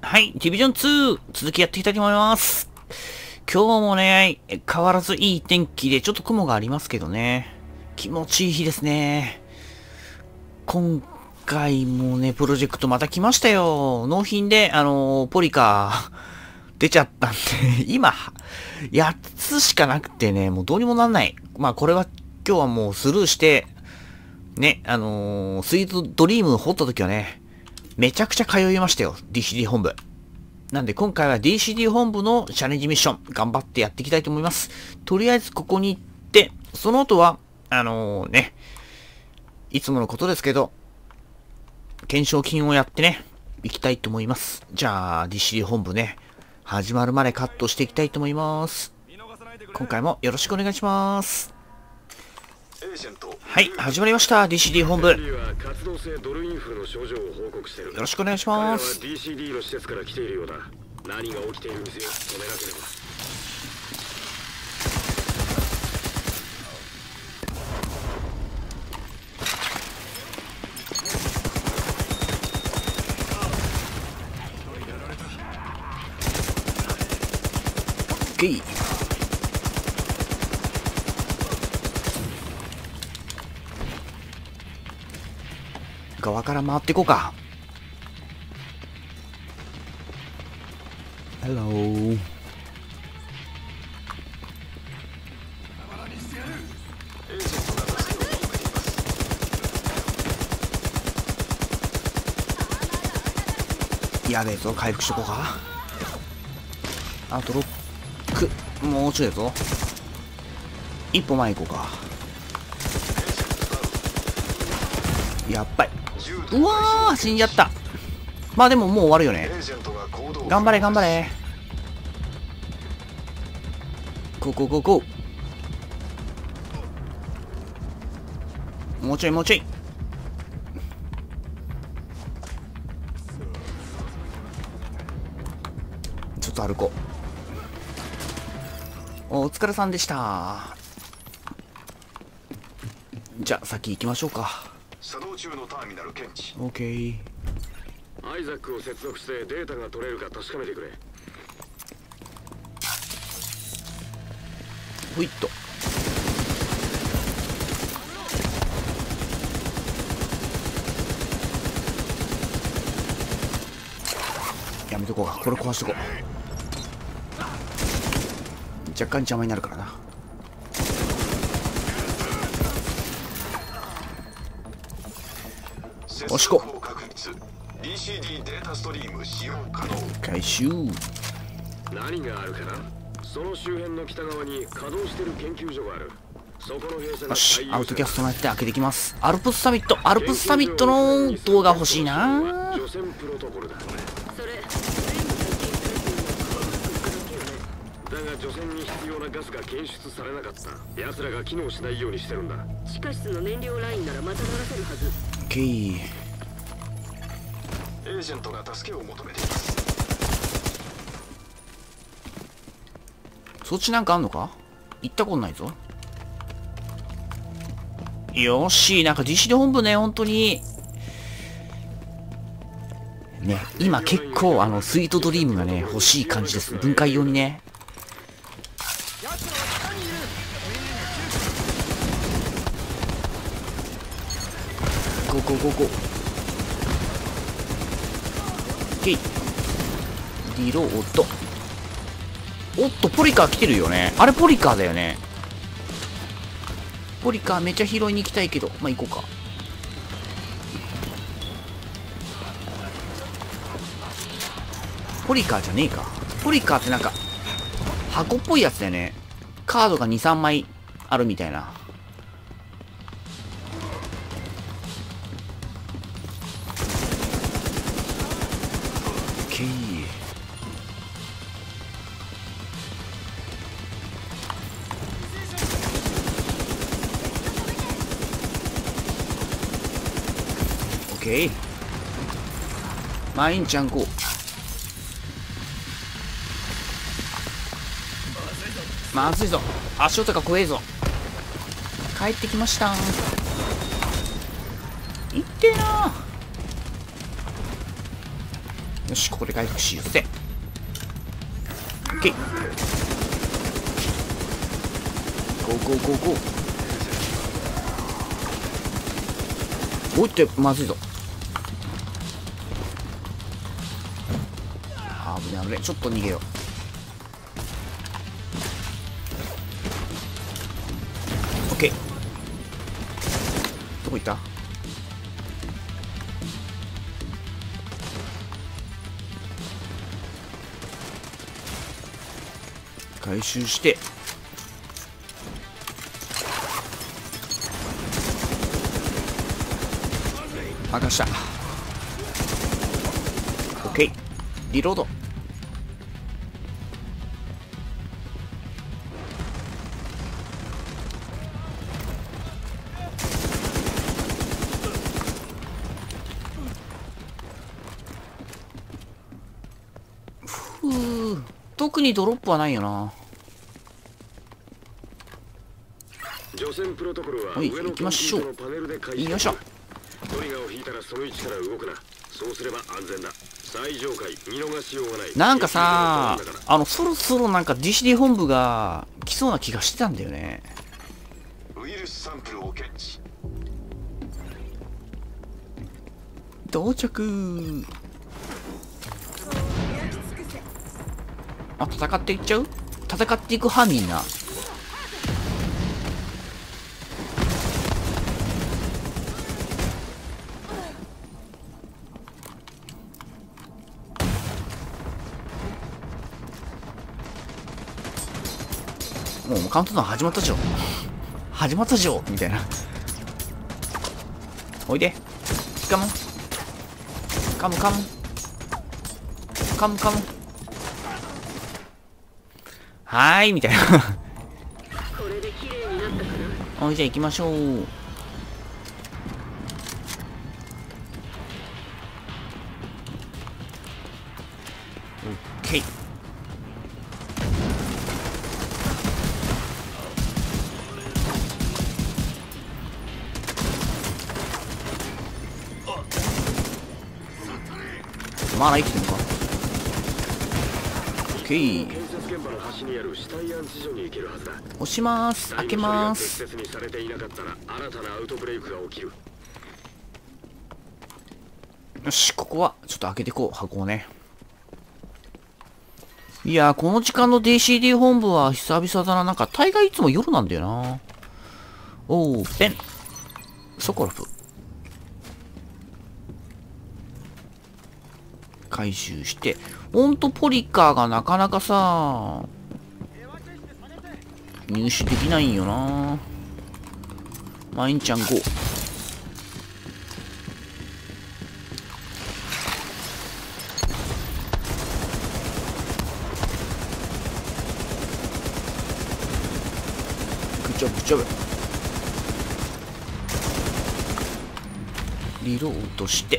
はい、ディビジョン2、続きやっていきたいと思います。今日もね、変わらずいい天気で、ちょっと雲がありますけどね。気持ちいい日ですね。今回もね、プロジェクトまた来ましたよ。納品で、ポリカ出ちゃったんで、今、8つしかなくてね、もうどうにもなんない。まあこれは今日はもうスルーして、ね、スイートドリーム掘った時はね、めちゃくちゃ通いましたよ。DCD 本部。なんで今回は DCD 本部のチャレンジミッション、頑張ってやっていきたいと思います。とりあえずここに行って、その後は、いつものことですけど、懸賞金をやってね、行きたいと思います。じゃあ、DCD 本部ね、始まるまでカットしていきたいと思います。今回もよろしくお願いします。はい、始まりました。DCD 本部。よろしくお願いします。 DCD の施設から来ているようだ。何が起きているんですよ。止めなければ。 ゲイ。側から回っていこうか。Hello。やべえぞ、回復しとこうか。あと6、もうちょいだぞ。一歩前行こうか。やっばい。うわー、死んじゃった。まあでももう終わるよね。頑張れ頑張れ。ゴーゴーゴーゴー。もうちょいもうちょい。ちょっと歩こう。お疲れさんでした。じゃあ先行きましょうか。 作動中のターミナル検知。 OK。 アイザックを接続してデータが取れるか確かめてくれ。 ほいっと。やめとこうか。これ壊しとこう。若干邪魔になるからな。押しこ。 DCD データストリーム使用可能。 回収。 何があるかな。その周辺の北側に稼働してる研究所がある。そこの閉鎖が。 よし、アウトキャストもやって開けていきます。アルプスサミット、アルプスサミットの動画欲しいな。 除染プロトコルだ。それだが除染に必要なガスが検出されなかった。奴らが機能しないようにしてるんだ。 地下室の燃料ラインならまた鳴らせるはず。 オッケー。 エージェントが助けを求めています。 そっちなんかあんのか。行ったことないぞ。よし、なんか DCD 本部ね、本当にね、今結構スイートドリームがね欲しい感じです。分解用にね。ゴーゴーゴーゴー。オッケー。リロード。おっと、ポリカー来てるよね。あれポリカーだよね。ポリカーめっちゃ拾いに行きたいけど、まあ、行こうか。ポリカーじゃねえか。ポリカーってなんか箱っぽいやつだよね。カードが2、3枚あるみたいな。オッケー。オッケー。マインちゃんこう。まずいぞ。足音が怖えぞ。帰ってきました。いってえな。 よし、ここで回復しようぜ。オッケー。ゴーゴーゴーゴー。おいってまずいぞ。危ない危ない。ちょっと逃げよう。オッケー。どこ行った？回収して剥がした。 OK リロード。特にドロップはないよな。 除染プロトコルははい、 上の行きましょう。 コンピュータのパネルで開始。 よいしょ。 トリガーを引いたらその位置から動くな。そうすれば安全だ。最上階見逃しようがない。 なんかさ、そろそろなんか DCD 本部が来そうな気がしてたんだよね。 ウイルスサンプルを検知。 到着。あ、戦っていっちゃう？戦っていく派みんな。もうカウントダウン始まったじゃん。始まったじゃんみたいな。おいで。カム。カムカム。カムカム。はーいみたいな。 これで綺麗になったかな。 はい、じゃあ行きましょう。オッケー。まだ生きてるのか。オッケー。 建設現場の端にある死体安置所に行けるはずだ。 押します。開けます。 適切にされていなかったら新たなアウトブレイクが起きる。 よし、ここはちょっと開けていこう、箱をね。いやー、この時間の DCD 本部は久々だな。なんか大概いつも夜なんだよな。おー、ペン。ソコロフ。回収して。ほんとポリカーがなかなかさ、入手できないんよな。マインちゃん5。グッジョブグッジョブ。リロードして。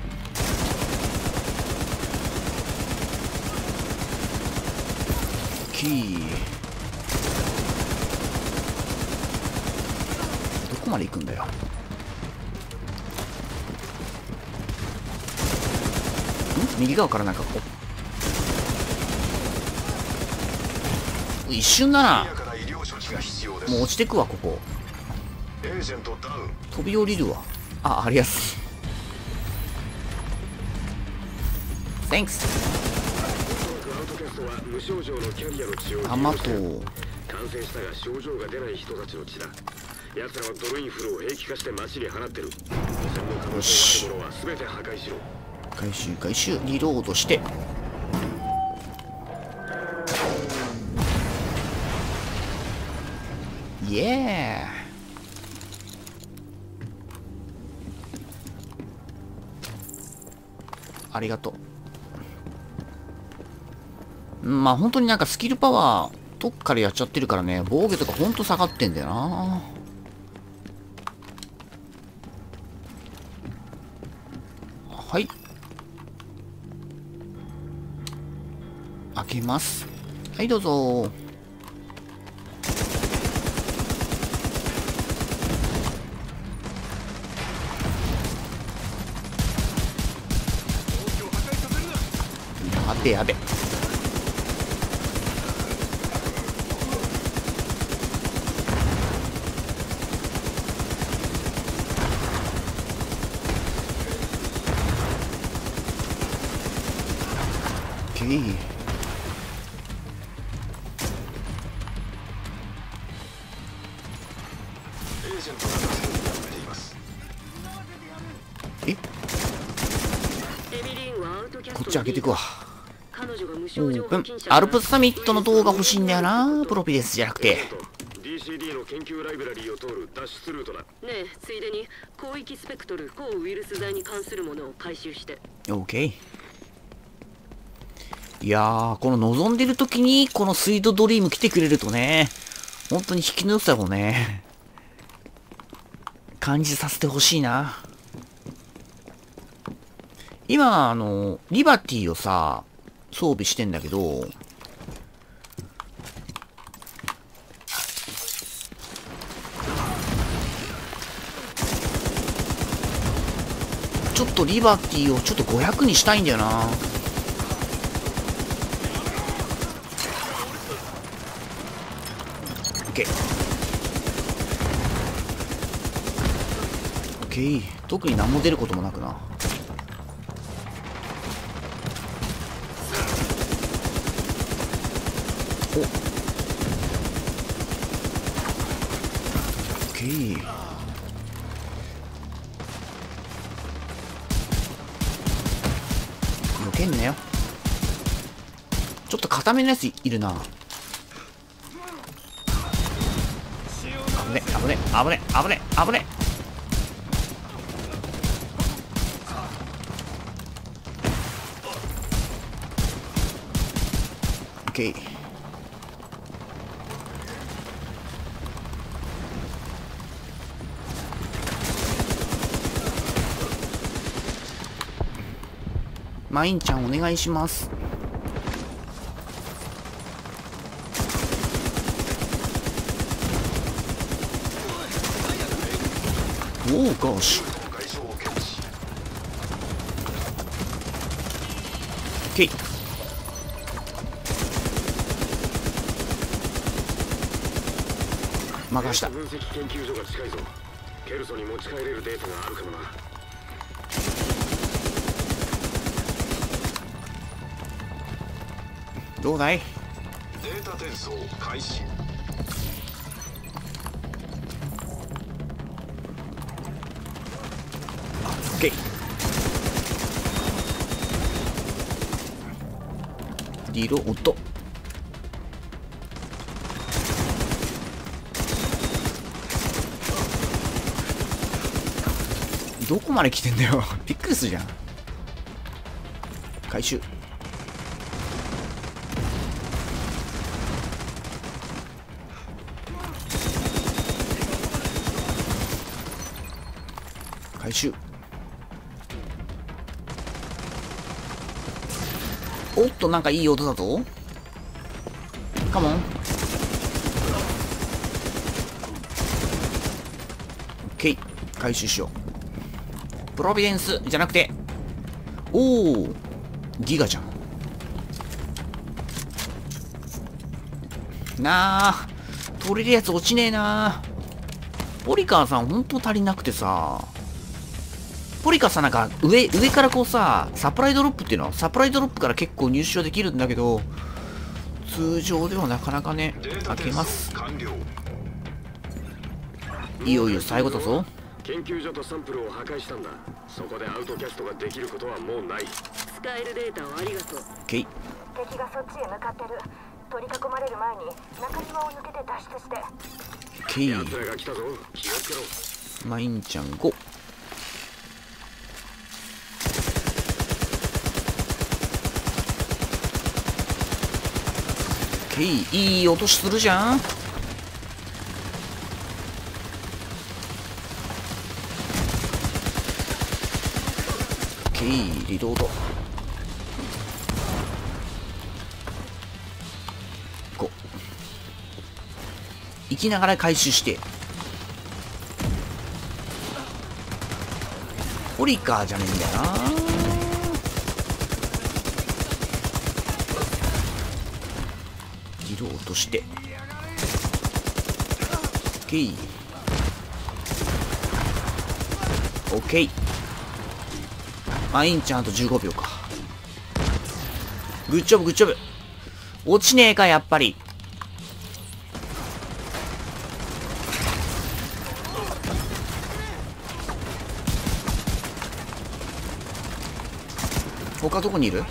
キー。どこまで行くんだよ。右側からなんかこう一瞬だな。もう落ちてくわここ。飛び降りるわ。あ、ありやす。Thanks。弾と感染したが症状が出ない人たちの血だ。奴らはドルインフルを兵器化して街に放ってる。よし。ものは全て破壊しろ。 回収回収。リロードして。イエー。ありがとう。まあ本当になんかスキルパワーどっからやっちゃってるからね、防御とかほんと下がってんだよな。はい、開けます。はい、どうぞ。 やべやべ。オッケー。え、 エミリーンはアウトキャストこっち開けていくわ。 彼女が無オ症状ープン。 発禁者アルプスサミットの動画欲しいんだよな、プロピデスじゃなくて。 DCD の研究ライブラリーを通る脱出ルートだ。 ねえ、ついでに広域スペクトル抗ウイルス剤に関するものを回収して。 オーケー。いやー、この望んでる時にこのスイートドリーム来てくれるとね、本当に引きの良さをね、感じさせてほしいな。今、リバティをさ、装備してんだけど、ちょっとリバティをちょっと500にしたいんだよな。オッケー。オッケー。特に何も出ることもなくな。お。オッケー。避けんなよ。ちょっと固めのやついるな。危ね危ね危ね危ね危ね。オッケー。マインちゃんお願いします。おお、ゴーシュ。オッケー。任した。 分析研究所が近いぞ。ケルソに持ち帰れるデータがあるかもな。 どうだい？ データ転送開始。 オッケー。リロード。どこまで来てんだよ。びっくりするじゃん。回収。回収。おっと、なんかいい音だぞ。カモン。オッケー。回収しよう。プロビデンスじゃなくて、おお、ギガじゃん。なあ、取れるやつ落ちねえな。ポリカーさんほんと足りなくてさ。ポリカーさんなんか上からこうさ、サプライドロップっていうのは、サプライドロップから結構入手できるんだけど、通常ではなかなかね、開けます。いよいよ最後だぞ。 研究所とサンプルを破壊したんだ。そこでアウトキャストができることはもうない。 使えるデータをありがとう。 敵がそっちへ向かってる。取り囲まれる前に中庭を抜けて脱出して。 奴らが来たぞ。気をつけろ。 マインちゃん5。いい音するじゃん。オッケー、リロード。5。生きながら回収して。ポリカーじゃねえんだよな。 移動として。OK。OK。まあ、いいんちゃんと15秒か。グッジョブ、グッジョブ。落ちねえか、やっぱり。他どこにいる？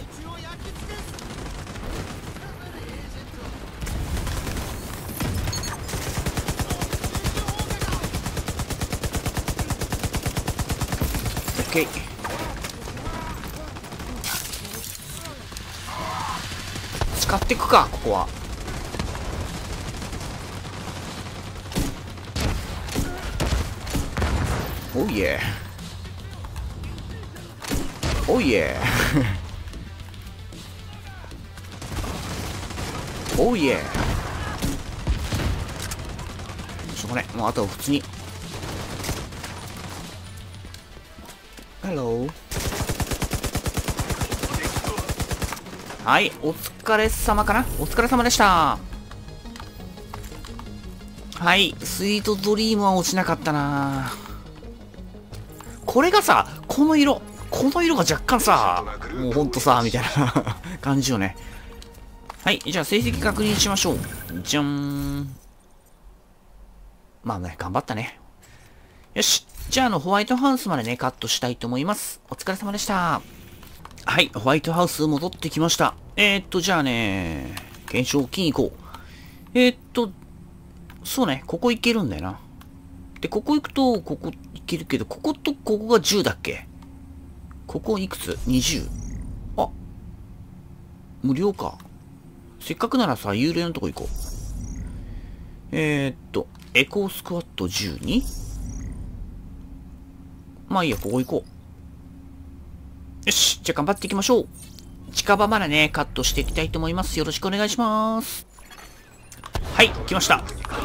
オッケー。使っていくか、ここは。おいえ。おいえ。おいえ。しょうがない。もうあとは普通に。Hello。はい、お疲れ様かな？お疲れ様でした。はい、スイートドリームは落ちなかったな。これがさ、この色が若干さ、もうほんとさ、みたいな感じよね。はい、じゃあ成績確認しましょう。じゃん。まあね、頑張ったね。よし。じゃあホワイトハウスまでね、カットしたいと思います。お疲れ様でした。はい、ホワイトハウス戻ってきました。じゃあね、検証金行こう。そうね、ここ行けるんだよな。で、ここ行くと、ここ行けるけど、こことここが10だっけ？ここいくつ？ 20。あ、無料か。せっかくならさ、有料のとこ行こう。エコースクワット12？まあいいや、ここ行こう。よし、じゃあ頑張っていきましょう。近場までね、カットしていきたいと思います。よろしくお願いします。はい、来ました。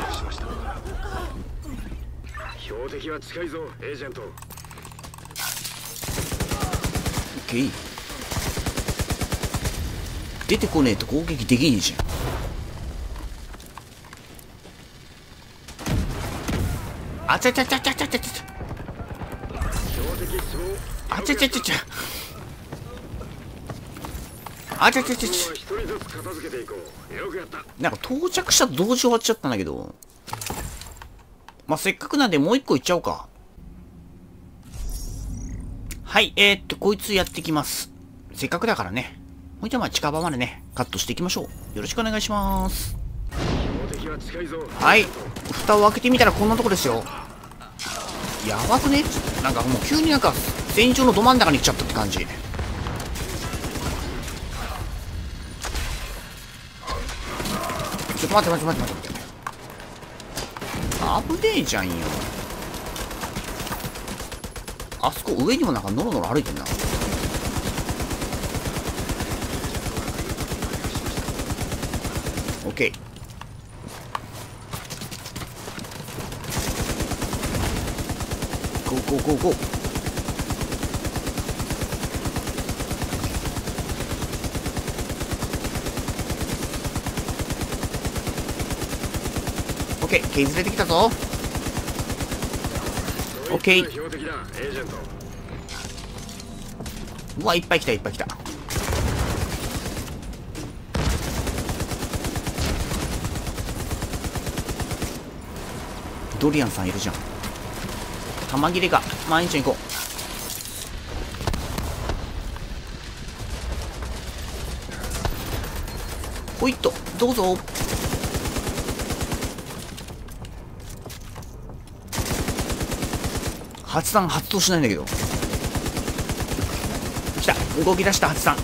標的は近いぞ、エージェント。 OK。出てこねえと攻撃できねえじゃん。あちゃちゃちゃちゃちゃちゃちゃ。あちゃちゃちゃちゃ。あちゃちゃちゃちゃ。なんか到着したと同時終わっちゃったんだけど。まあ、せっかくなんでもう一個いっちゃおうか。はい、こいつやってきます。せっかくだからね。ほいじゃまあ近場までね、カットしていきましょう。よろしくお願いします。はい、蓋を開けてみたらこんなとこですよ。やばくね？なんかもう急になんか戦場のど真ん中に来ちゃったって感じ。ちょっと待って。危ねえじゃんよ。あそこ上にもなんかノロノロ歩いてんな。オッケー。ゴー。オッケー、削れてきたぞ。オッケー。うわ、いっぱい来た。ドリアンさんいるじゃん。玉切れか。毎日行こう。ほいっと、どうぞ。発動しないんだけど。来た。動き出した発弾。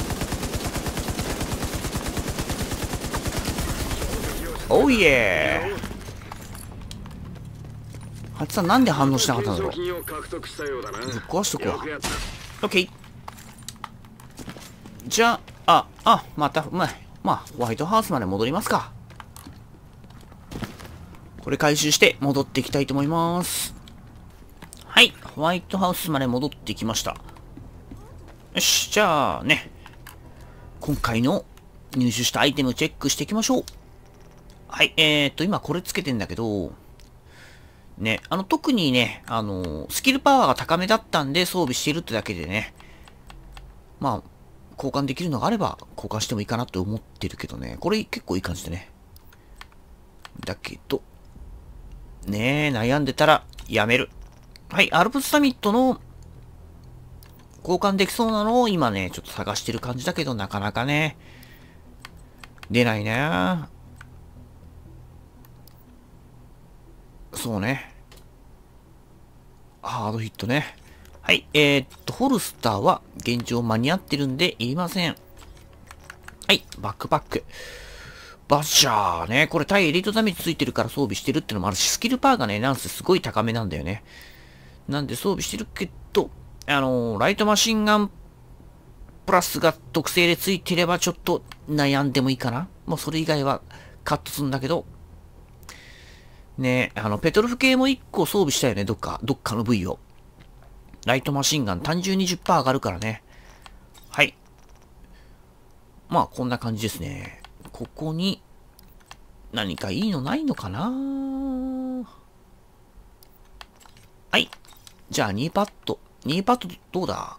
おいえー。発弾なんで反応しなかったんだろう。ぶっ壊しとくわ。オッケー。じゃあ、また、まあ、ホワイトハウスまで戻りますか。これ回収して戻っていきたいと思います。はい、ホワイトハウスまで戻ってきました。よし、じゃあね、今回の入手したアイテムチェックしていきましょう。 はい、今これつけてんだけど、ね、特にね、スキルパワーが高めだったんで装備しているってだけでね、まあ、交換できるのがあれば交換してもいいかなって思ってるけどね。これ結構いい感じでね。だけど、ねえ、悩んでたらやめる。はい、アルプスサミットの交換できそうなのを今ね、ちょっと探してる感じだけど、なかなかね、出ないね。そうね。ハードヒットね。はい、ホルスターは現状間に合ってるんでいりません。はい、バックパック。バッシャーね。これ対エリートダメージついてるから装備してるってのもあるし、スキルパワーがね、なんせすごい高めなんだよね。なんで装備してるけど、ライトマシンガンプラスが特性でついてればちょっと悩んでもいいかな。もうそれ以外はカットするんだけど。ねペトロフ系も1個装備したよね、どっかの部位を。ライトマシンガン単純 20% 上がるからね。はい。まあ、こんな感じですね。ここに、何かいいのないのかな。はい。じゃあ、2パッド。2パッドどうだ？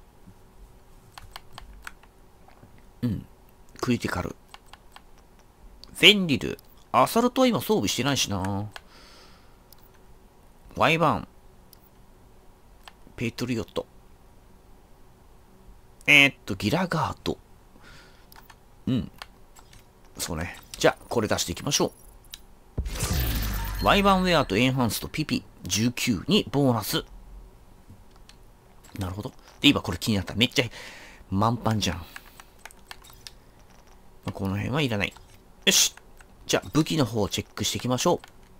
うん。クリティカル。フェンリル。アサルトは今装備してないしな。ワイバーン。ペトリオット。ギラガード。うん。そうね。じゃあ、これ出していきましょう。ワイバーンウェアとエンハンスとピピ19にボーナス。なるほど。で、今これ気になった。めっちゃ満帆じゃん。この辺はいらない。よし。じゃあ、武器の方をチェックしていきましょ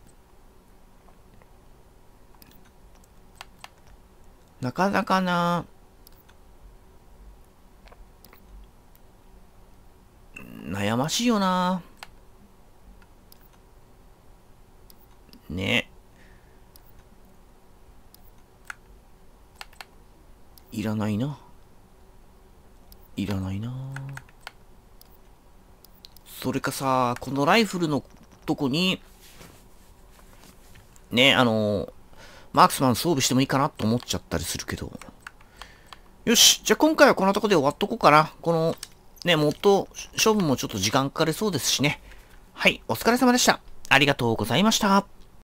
う。なかなかな、悩ましいよな。ね。いらないな。いらないな。それかさ、このライフルのとこに、ね、マークスマン装備してもいいかなと思っちゃったりするけど。よし。じゃあ今回はこんなとこで終わっとこうかな。この、ね、もっと処分もちょっと時間かかりそうですしね。はい。お疲れ様でした。ありがとうございました。